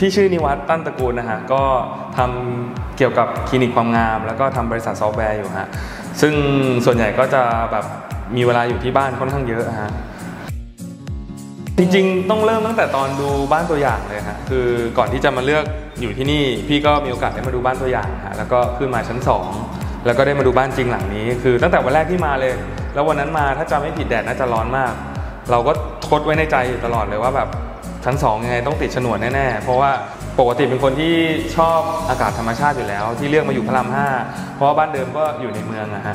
พี่ชื่อนิวัฒน์ตั้นตระกูลนะฮะก็ทำเกี่ยวกับคลินิกความงามแล้วก็ทำบริษัทซอฟต์แวร์อยู่ฮะซึ่งส่วนใหญ่ก็จะแบบมีเวลาอยู่ที่บ้านค่อนข้างเยอะฮะจริงๆต้องเริ่มตั้งแต่ตอนดูบ้านตัวอย่างเลยฮะคือก่อนที่จะมาเลือกอยู่ที่นี่พี่ก็มีโอกาสได้มาดูบ้านตัวอย่างฮะแล้วก็ขึ้นมาชั้น2แล้วก็ได้มาดูบ้านจริงหลังนี้คือตั้งแต่วันแรกที่มาเลยแล้ววันนั้นมาถ้าจำไม่ผิดแดดน่าจะร้อนมากเราก็ทดไว้ในใจอยู่ตลอดเลยว่าแบบชั้น2ยังไงต้องติดฉนวนแน่ๆเพราะว่าปกติเป็นคนที่ชอบอากาศธรรมชาติอยู่แล้วที่เลือกมาอยู่พระราม5เพราะว่าบ้านเดิมก็อยู่ในเมืองนะฮะ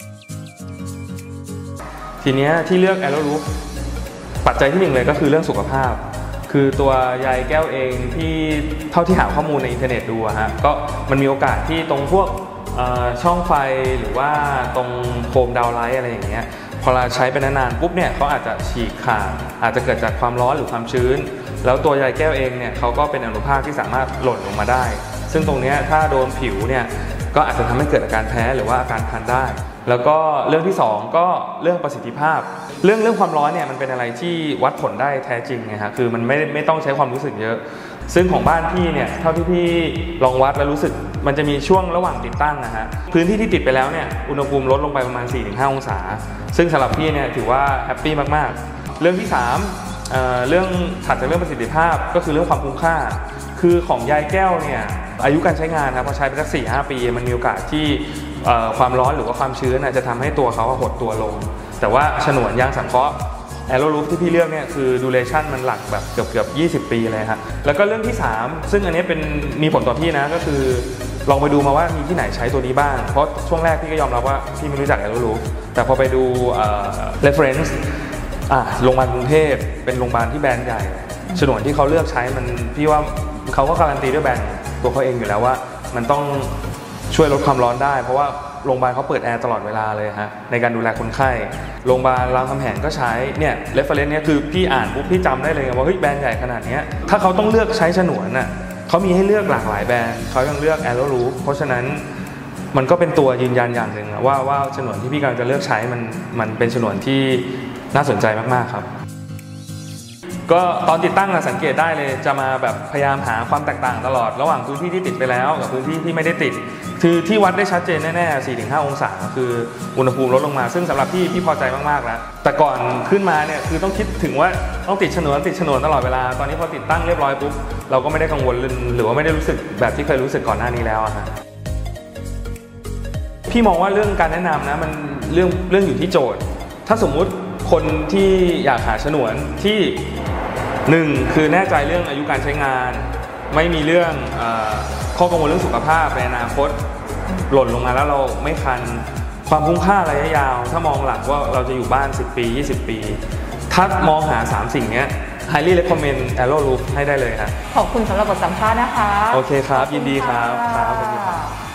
ทีนี้ที่เลือก Aero Roof ปัจจัยที่1เลยก็คือเรื่องสุขภาพคือตัวยายแก้วเองที่เท่าที่หาข้อมูลในอินเทอร์เน็ตดูฮะก็มันมีโอกาสที่ตรงพวกช่องไฟหรือว่าตรงโคมดาวไลท์อะไรอย่างเงี้ยพอเราใช้ไปนานๆปุ๊บเนี่ยเขาอาจจะฉีกขาดอาจจะเกิดจากความร้อนหรือความชื้นแล้วตัวยายแก้วเองเนี่ยเขาก็เป็นอนุภาคที่สามารถหล่นลงมาได้ซึ่งตรงนี้ถ้าโดนผิวเนี่ยก็อาจจะทำให้เกิดอาการแพ้หรือว่าอาการคันได้แล้วก็เรื่องที่2ก็เรื่องประสิทธิภาพเรื่องความร้อนเนี่ยมันเป็นอะไรที่วัดผลได้แท้จริงไงฮะคือมันไม่ต้องใช้ความรู้สึกเยอะซึ่งของบ้านพี่เนี่ยเท่าที่พี่ลองวัดแล้วรู้สึกมันจะมีช่วงระหว่างติดตั้งนะฮะพื้นที่ที่ติดไปแล้วเนี่ยอุณหภูมิลดลงไปประมาณ 4-5 องศาซึ่งสำหรับพี่เนี่ยถือว่าแฮปปี้มากๆเรื่องที่3เรื่องถัดจากเรื่องประสิทธิภาพก็คือเรื่องความคุ้มค่าคือของยายแก้วเนี่ยอายุการใช้งานครับพอใช้ไปสัก 4-5 ปีมันมีโอกาสที่ความร้อนหรือว่าความชื้นจะทำให้ตัวเขาหดตัวลงแต่ว่าฉนวนยางสังเคราะห์Aero Roof ที่พี่เลือกเนี่ยคือดูเรชั่นมันหลักแบบเกือบ20 ปีเลยครับแล้วก็เรื่องที่3ซึ่งอันนี้เป็นมีผลต่อพี่นะก็คือลองไปดูมาว่ามีที่ไหนใช้ตัวนี้บ้างเพราะช่วงแรกพี่ก็ยอมรับว่าพี่ไม่รู้จัก Aero Roof แต่พอไปดูreference โรงพยาบาลกรุงเทพเป็นโรงพยาบาลที่แบรนด์ใหญ่ฉนวนที่เขาเลือกใช้มันพี่ว่าเขาก็การันตีด้วยแบรนด์ตัวเขาเองอยู่แล้วว่ามันต้องช่วยลดความร้อนได้เพราะว่าโรงพยาบาลเขาเปิดแอร์ตลอดเวลาเลยฮะในการดูแลคนไข้โรงพยาบาลรามคำแหงก็ใช้เนี่ยเรฟเฟอเรนซ์เนี่ยคือพี่อ่านปุ๊บพี่จำได้เลยว่าเฮ้ยแบรนด์ใหญ่ขนาดนี้ถ้าเขาต้องเลือกใช้ฉนวนน่ะเขามีให้เลือกหลากหลายแบรนด์เขายังเลือก Aero Roof เพราะฉะนั้นมันก็เป็นตัวยืนยันอย่างหนึ่งว่าฉนวนที่พี่กำลังจะเลือกใช้มันเป็นฉนวนที่น่าสนใจมากๆครับก็ตอนติดตั้งสังเกตได้เลยจะมาแบบพยายามหาความแตกต่างตลอดระหว่างพื้นที่ที่ติดไปแล้วกับพื้นที่ที่ไม่ได้ติดคือที่วัดได้ชัดเจนแน่ๆ 4-5 องศาคืออุณหภูมิลดลงมาซึ่งสำหรับพี่พอใจมากๆแล้วแต่ก่อนขึ้นมาเนี่ยคือต้องคิดถึงว่าต้องติดฉนวนตลอดเวลาตอนนี้พอติดตั้งเรียบร้อยปุ๊บเราก็ไม่ได้กังวลหรือว่าไม่ได้รู้สึกแบบที่เคยรู้สึกก่อนหน้านี้แล้วฮะพี่มองว่าเรื่องการแนะนำนะมันเรื่องอยู่ที่โจทย์ถ้าสมมุติคนที่อยากหาฉนวนที่1คือแน่ใจเรื่องอายุการใช้งานไม่มีเรื่องข้อกังวลเรื่องสุขภาพในอนาคตหล่นลงมาแล้วเราไม่คันความคุ้มค่าระยะยาวถ้ามองหลักว่าเราจะอยู่บ้าน10 ปี 20 ปีถ้ามองหา3สิ่งนี้ highly recommend Aero Roof ให้ได้เลยครับขอบคุณสำหรับบทสัมภาษณ์นะคะโอเคครับยินดีครับ